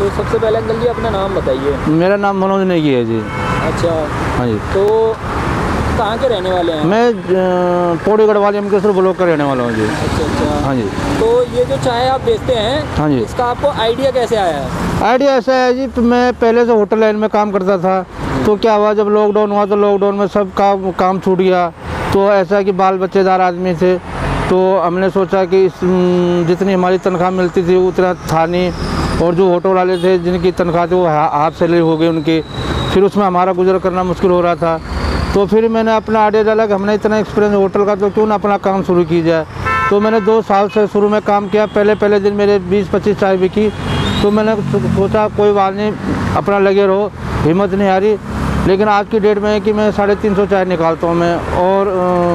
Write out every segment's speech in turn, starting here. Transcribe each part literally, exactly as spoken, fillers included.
तो सबसे पहले अंकल जी अपना नाम बताइए। मेरा नाम मनोज नेगी है जी। अच्छा, हाँ जी। तो कहाँ के रहने वाले हैं? मैं पौड़ी गढ़वाली अमकेश्वर ब्लॉक का रहने वाला हूँ जी। अच्छा अच्छा। हाँ जी। तो ये जो चाय आप बेचते हैं, हाँ जी, इसका आपको आइडिया कैसे आया है? आइडिया ऐसा है जी, तो मैं पहले से होटल लाइन में काम करता था। तो क्या हुआ, जब लॉकडाउन हुआ तो लॉकडाउन में सब काम काम छूट गया। तो ऐसा कि बाल बच्चेदार आदमी थे, तो हमने सोचा कि इस जितनी हमारी तनख्वाह मिलती थी उतना था नहीं, और जो होटल वाले थे जिनकी तनख्वाह थी वो हाफ सैलरी हो गई उनकी, फिर उसमें हमारा गुजर करना मुश्किल हो रहा था। तो फिर मैंने अपना आइडिया डाला कि हमने इतना एक्सपीरियंस होटल का, तो क्यों ना अपना काम शुरू की जाए। तो मैंने दो साल से शुरू में काम किया। पहले पहले दिन मेरे बीस पच्चीस चाय बिकी। तो मैंने सोचा कोई बात नहीं, अपना लगे रहो, हिम्मत नहीं आ रही। लेकिन आज की डेट में है कि मैं साढ़े तीन सौ चाय निकालता हूँ मैं। और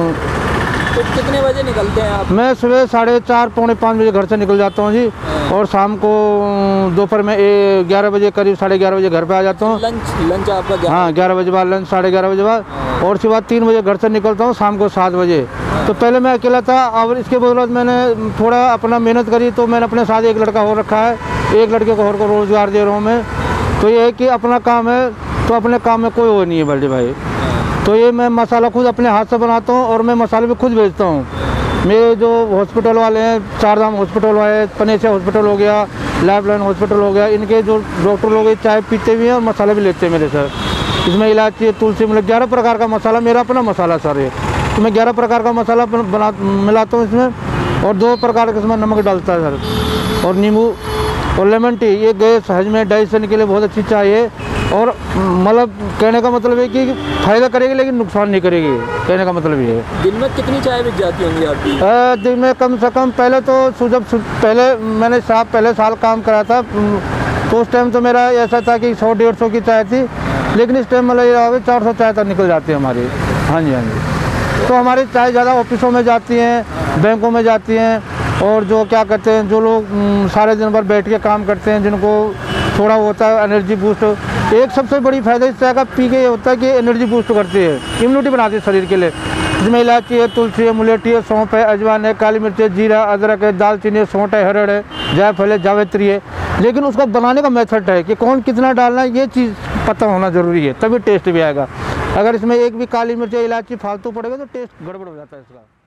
तो कितने बजे निकलते हैं आप? मैं सुबह साढ़े चार पौने पाँच बजे घर से निकल जाता हूँ जी, और शाम को दोपहर में ग्यारह बजे करीब साढ़े ग्यारह बजे घर पे आ जाता हूँ। लंच लंच आपका क्या? हाँ, ग्यारह बजे बाद लंच, साढ़े ग्यारह बजे बाद, और उसके बाद तीन बजे घर से निकलता हूँ शाम को सात बजे। तो पहले मैं अकेला था, और इसके बाद मैंने थोड़ा अपना मेहनत करी, तो मैंने अपने साथ एक लड़का और रखा है, एक लड़के को और को रोज़गार दे रहा हूँ मैं। तो ये है कि अपना काम है, तो अपने काम में कोई वो नहीं है बल्कि भाई। तो ये मैं मसाला खुद अपने हाथ से बनाता हूँ, और मैं मसाले भी खुद बेचता हूँ। मेरे जो हॉस्पिटल वाले हैं, चार धाम हॉस्पिटल वाले, पनेसिया हॉस्पिटल हो गया, लाइफ लाइन हॉस्पिटल हो गया, इनके जो डॉक्टर लोग ये चाय पीते भी हैं और मसाले भी लेते हैं मेरे सर। इसमें इलायची, तुलसी, मतलब ग्यारह प्रकार का मसाला, मेरा अपना मसाला सर है। तो मैं ग्यारह प्रकार का मसाला बना मिलाता हूँ इसमें, और दो प्रकार का इसमें नमक डालता है सर, और नींबू और लेमन टी। ये गैस हजमे डाइजेशन के लिए बहुत अच्छी चाय है, और मतलब कहने का मतलब है कि फ़ायदा करेगी लेकिन नुकसान नहीं करेगी, कहने का मतलब ये है। दिन में कितनी चाय बिक जाती होंगी आपकी? दिन में कम से कम, पहले तो जब पहले मैंने साहब पहले साल काम करा था, तो उस टाइम तो मेरा ऐसा था कि सौ डेढ़ सौ की चाय थी, लेकिन इस टाइम मतलब ये चार सौ चाय तक निकल जाती है हमारी। हाँ जी, हाँ जी। तो हमारी चाय ज़्यादा ऑफिसों में जाती हैं, बैंकों में जाती हैं, और जो क्या कहते हैं, जो लोग सारे दिन भर बैठ के काम करते हैं, जिनको थोड़ा होता है एनर्जी बूस्ट। एक सबसे बड़ी फ़ायदा इस चाय का पी के ये होता है कि एनर्जी बूस्ट करती है, इम्यूनिटी बनाती है शरीर के लिए। इसमें इलायची है, तुलसी है, मुलेठी है, सौंफ है, अजवाइन है, काली मिर्च है, जीरा, अदरक है, दालचीनी है, सौंठ है, हरड़ है, जायफल है, जावित्री है। लेकिन उसका बनाने का मेथड है कि कौन कितना डालना है, ये चीज़ पता होना ज़रूरी है, तभी टेस्ट भी आएगा। अगर इसमें एक भी काली मिर्च या इलायची फालतू पड़ेगा तो टेस्ट गड़बड़ हो जाता है इसका।